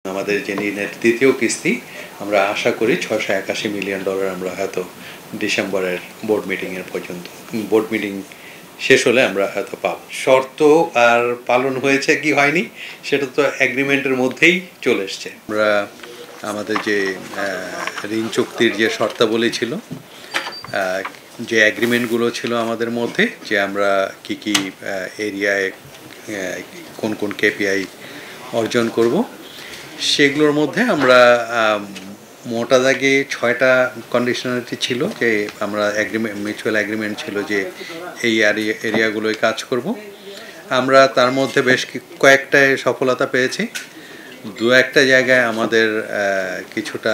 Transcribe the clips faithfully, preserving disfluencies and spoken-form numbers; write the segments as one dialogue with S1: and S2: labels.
S1: আমাদের যে ঋণের দ্বিতীয় কিস্তি আমরা আশা করি ছয়শো একাশি মিলিয়ন ডলার আমরা হয়তো ডিসেম্বরের বোর্ড মিটিংয়ের পর্যন্ত বোর্ড মিটিং শেষ হলে আমরা হয়তো পাব। শর্ত আর পালন হয়েছে কি হয়নি সেটা তো এগ্রিমেন্টের মধ্যেই চলে এসছে। আমরা আমাদের যে ঋণ চুক্তির যে শর্তাবলী ছিল, যে এগ্রিমেন্টগুলো ছিল আমাদের মধ্যে, যে আমরা কি কি এরিয়ায় কোন কোন কেপিআই অর্জন করব, সেগুলোর মধ্যে আমরা মোটা দাগে ছয়টা কন্ডিশনালিটি ছিল। যে আমরা এগ্রিমেন্ট মিউচুয়াল এগ্রিমেন্ট ছিল যে এই এরিয়াগুলোয় কাজ করব। আমরা তার মধ্যে বেশ কয়েকটায় সফলতা পেয়েছি। দু একটা জায়গায় আমাদের কিছুটা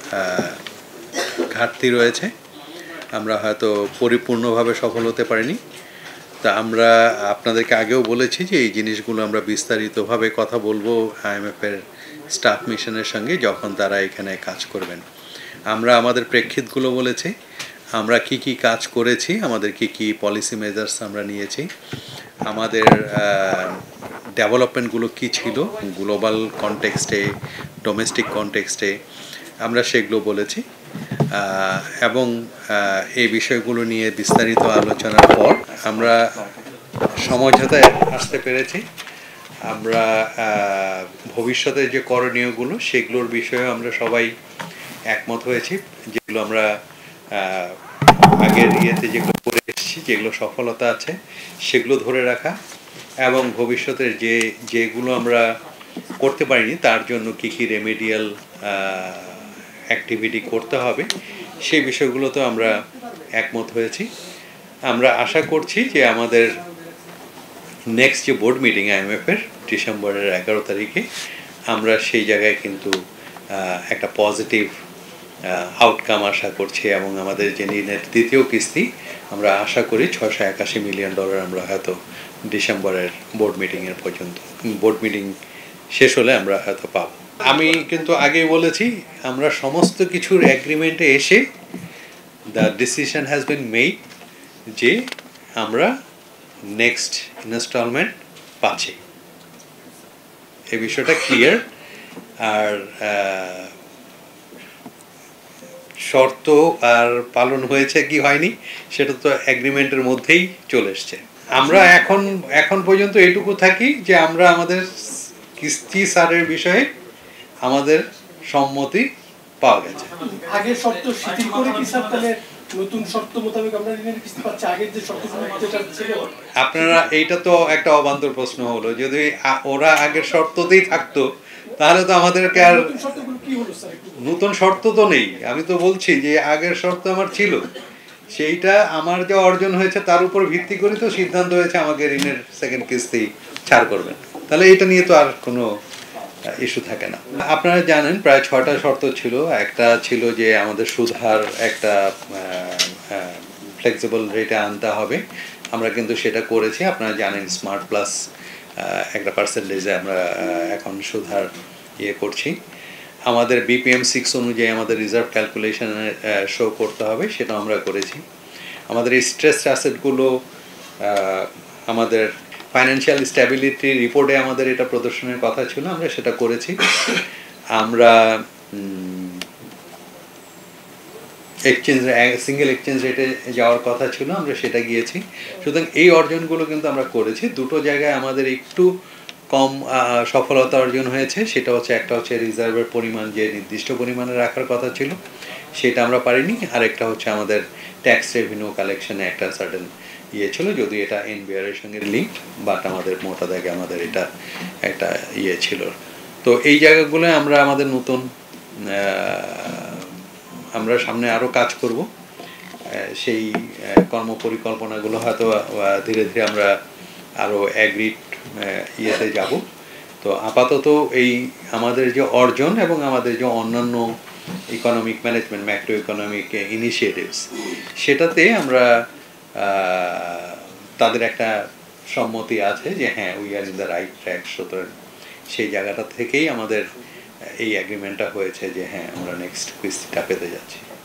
S1: ঘাটতি রয়েছে, আমরা হয়তো পরিপূর্ণভাবে সফল হতে পারিনি। তা আমরা আপনাদেরকে আগেও বলেছি যে এই জিনিসগুলো আমরা বিস্তারিতভাবে কথা বলবো আইএমএফের স্টাফ মিশনের সঙ্গে যখন তারা এখানে কাজ করবেন। আমরা আমাদের প্রেক্ষিতগুলো বলেছি, আমরা কি কি কাজ করেছি, আমাদের কি কি পলিসি মেজার্স আমরা নিয়েছি, আমাদের ডেভেলপমেন্টগুলো কি ছিল গ্লোবাল কনটেক্সটে, ডোমেস্টিক কনটেক্সটে, আমরা সেগুলো বলেছি। এবং এই বিষয়গুলো নিয়ে বিস্তারিত আলোচনার পর আমরা সমঝোতায় আসতে পেরেছি। আমরা ভবিষ্যতে যে করণীয়গুলো সেগুলোর বিষয়ে আমরা সবাই একমত হয়েছি, যেগুলো আমরা আগের ইয়েতে যেগুলো করে এসেছি, যেগুলো সফলতা আছে সেগুলো ধরে রাখা, এবং ভবিষ্যতের যে যেগুলো আমরা করতে পারিনি তার জন্য কী কী রেমেডিয়াল অ্যাক্টিভিটি করতে হবে সেই বিষয়গুলোতে আমরা একমত হয়েছি। আমরা আশা করছি যে আমাদের নেক্সট যে বোর্ড মিটিং আইএমএফের ডিসেম্বরের এগারো তারিখে আমরা সেই জায়গায় কিন্তু একটা পজিটিভ আউটকাম আশা করছি, এবং আমাদের যে ঋণের দ্বিতীয় কিস্তি আমরা আশা করি ছয়শো একাশি মিলিয়ন ডলার আমরা হয়তো ডিসেম্বরের বোর্ড মিটিংয়ের পর্যন্ত বোর্ড মিটিং শেষ হলে আমরা হয়তো পাব। আমি কিন্তু আগেই বলেছি, আমরা সমস্ত কিছুর এগ্রিমেন্টে এসে the decision has been made যে আমরা নেক্সট ইনস্টলমেন্ট পাচ্ছি, এই বিষয়টা ক্লিয়ার। আর শর্ত আর পালন হয়েছে কি হয়নি সেটা তো এগ্রিমেন্টের মধ্যেই চলে এসছে। আমরা এখন এখন পর্যন্ত এইটুকু থাকি যে আমরা আমাদের কিস্তি সারের বিষয়ে আমাদের সম্মতি পাওয়া গেছে।
S2: আগের শর্ত শিথিল করে কি স্যার তাহলে নতুন শর্ত মোতাবেক আমরা ঋণের কিস্তি পাচ্ছি? আগের যে শর্তগুলো যেটা ছিল
S1: আপনারা, এইটা তো একটা অবান্তর প্রশ্ন হলো। যদি ওরা আগের শর্ততেই থাকতো তাহলে তো আমাদেরকে আর নতুন শর্ত তো নেই। আমি তো বলছি যে আগের শর্ত আমার ছিল, সেইটা আমার যা অর্জন হয়েছে তার উপর ভিত্তি করে তো সিদ্ধান্ত হয়েছে আমাকে ঋণের সেকেন্ড কিস্তি ছাড় করবেন। তাহলে এটা নিয়ে তো আর কোনো ইস্যু থাকে না। আপনারা জানেন প্রায় ছটা শর্ত ছিল। একটা ছিল যে আমাদের সুদ হার একটা ফ্লেক্সিবল রেটে আনতে হবে, আমরা কিন্তু সেটা করেছি। আপনারা জানেন স্মার্ট প্লাস একটা পার্সেন্টেজে আমরা এখন সুদ হার ইয়ে করছি। আমাদের বিপিএম সিক্স অনুযায়ী আমাদের রিজার্ভ ক্যালকুলেশনে শো করতে হবে, সেটা আমরা করেছি। আমাদের স্ট্রেস অ্যাসেটগুলো আমাদের ফাইন্যান্সিয়াল স্ট্যাবিলিটি রিপোর্টে আমাদের এটা প্রদর্শনের কথা ছিল, আমরা সেটা করেছি। আমরা এক্সচেঞ্জ সিঙ্গেল এক্সচেঞ্জ রেটে যাওয়ার কথা ছিল, আমরা সেটা গিয়েছি। সুতরাং এই অর্জনগুলো কিন্তু আমরা করেছি। দুটো জায়গায় আমাদের একটু কম সফলতা অর্জন হয়েছে, সেটা হচ্ছে একটা হচ্ছে রিজার্ভের পরিমাণ যে নির্দিষ্ট পরিমাণে রাখার কথা ছিল সেটা আমরা পারিনি, আর একটা হচ্ছে আমাদের ট্যাক্স রেভিনিউ কালেকশনে একটা সার্টেন ইয়ে ছিল, যদি এটা এনবিআর এর সঙ্গে লিঙ্ক, বাট আমাদের মোটা দাগে আমাদের এটা একটা ইয়ে ছিল। তো এই জায়গাগুলো আমরা আমাদের নতুন আমরা সামনে আরও কাজ করব, সেই কর্মপরিকল্পনাগুলো হয়তো ধীরে ধীরে আমরা আরও অ্যাগ্রিড ইয়েতে যাব। তো আপাতত এই আমাদের যে অর্জন এবং আমাদের যে অন্যান্য economic management macro economic initiatives, সেটাতে আমরা তাদের একটা সম্মতি আছে যে হ্যাঁ we are in the right track. সুতরাং সেই জায়গাটা থেকেই আমাদের এই এগ্রিমেন্টটা হয়েছে যে হ্যাঁ আমরা নেক্সট কিস্তিটা পেতে যাচ্ছি।